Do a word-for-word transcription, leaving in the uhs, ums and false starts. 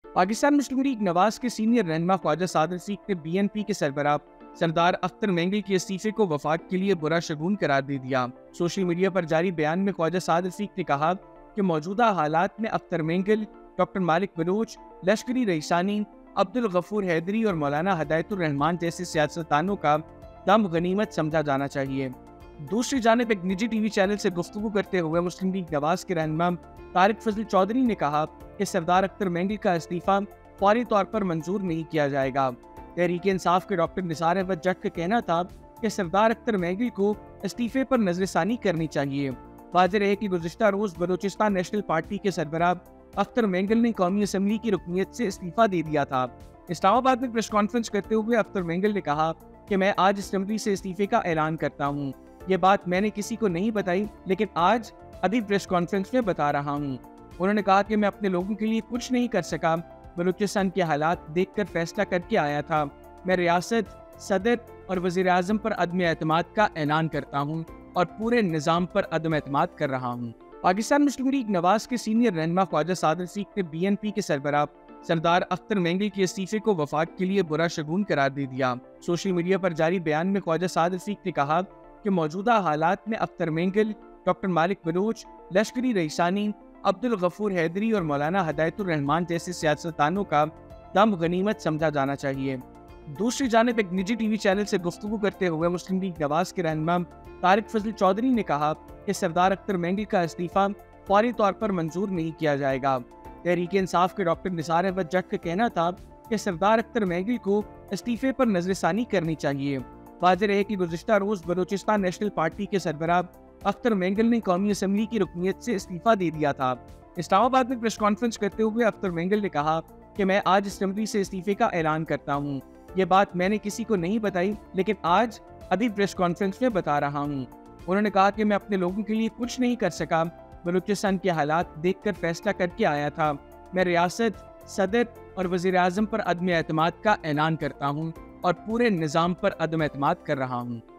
پاکستان مسلم league نواز کے senior رہنما خواجہ سعد رفیق نے بی این پی کے سربراہ سردار اختر مینگل کے استعفے کو وفاق کے لیے برا شگون قرار دے دیا۔ سوشل میڈیا پر جاری بیان میں خواجہ سعد رفیق نے کہا کہ موجودہ حالات میں اختر مینگل، ڈاکٹر مالک بلوچ، لشکری رئیسانی، عبدالغفور حیدری اور مولانا ہدایت الرحمان جیسے سیاستدانوں کا دم غنیمت سمجھا جانا چاہیے۔ دوسری جانب ایک نجی ٹی وی چینل سے گفتگو کرتے ہوئے مسلم لیگ نواز کے رہنما طارق فضل چودھری نے کہا کہ سردار اختر مینگل کا استعفیٰ فوری طور پر منظور نہیں کیا جائے گا۔ تحریک انصاف کے ڈاکٹر نثار احمد جٹ کا کہنا تھا کہ سردار اختر مینگل کو استعفے پر نظر ثانی کرنی چاہیے۔ واضح رہے کہ گزشتہ روز بلوچستان نیشنل پارٹی کے سربراہ اختر مینگل نے قومی اسمبلی کی رکنیت سے استعفیٰ دے دیا تھا۔ اسلام آباد میں پریس کانفرنس کرتے ہوئے اختر مینگل نے کہا کہ میں آج اسمبلی سے استعفے کا اعلان کرتا ہوں۔ یہ بات میں نے کسی کو نہیں بتائی، لیکن آج ابھی پریس کانفرنس میں بتا رہا ہوں۔ انہوں نے کہا کہ میں اپنے لوگوں کے لیے کچھ نہیں کر سکا، بلوچستان کے حالات دیکھ کر فیصلہ کر کے آیا تھا۔ میں ریاست، صدر اور وزیر اعظم پر عدم اعتماد کا اعلان کرتا ہوں اور پورے نظام پر عدم اعتماد کر رہا ہوں۔ پاکستان مسلم لیگ نواز کے سینئر رہنما خواجہ سعد رفیق نے بی این پی کے سربراہ سردار اختر مینگل کے استعفے کو وفاق کے لیے برا شگون قرار دے دیا۔ سوشل میڈیا پر جاری بیان میں خواجہ سعد رفیق نے کہا کہ موجودہ حالات میں اختر مینگل، ڈاکٹر مالک بلوچ، لشکری رئیسانی، عبدالغفور حیدری اور مولانا ہدایت الرحمان جیسے سیاستدانوں کا دم غنیمت سمجھا جانا چاہیے۔ دوسری جانب ایک نجی ٹی وی چینل سے گفتگو کرتے ہوئے مسلم لیگ نواز کے رہنما طارق فضل چودھری نے کہا کہ سردار اختر مینگل کا استعفیٰ فوری طور پر منظور نہیں کیا جائے گا۔ تحریک انصاف کے ڈاکٹر نثار احمد جٹ کا کہنا تھا کہ سردار اختر مینگل کو استعفے پر نظر ثانی کرنی چاہیے۔ واضح رہے کہ گزشتہ روز بلوچستان نیشنل پارٹی کے سربراہ اختر مینگل نے قومی اسمبلی کی رکنیت سے استعفیٰ دے دیا تھا۔ اسلام آباد میں پریس کانفرنس کرتے ہوئے اختر مینگل نے کہا کہ میں آج اسمبلی سے استعفے کا اعلان کرتا ہوں۔ یہ بات میں نے کسی کو نہیں بتائی، لیکن آج ابھی پریس کانفرنس میں بتا رہا ہوں۔ انہوں نے کہا کہ میں اپنے لوگوں کے لیے کچھ نہیں کر سکا، بلوچستان کے حالات دیکھ کر فیصلہ کر کے آیا تھا۔ میں ریاست، صدر اور وزیر اعظم پر عدم اعتماد کا اعلان کرتا ہوں اور پورے نظام پر عدم اعتماد کر رہا ہوں۔